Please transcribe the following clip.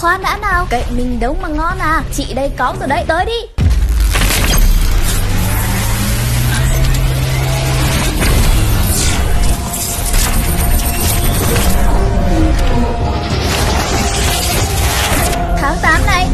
Khoan đã nào, cậy mình đấu mà ngon à. Chị đây có rồi đấy, tới đi. Tháng 8 này,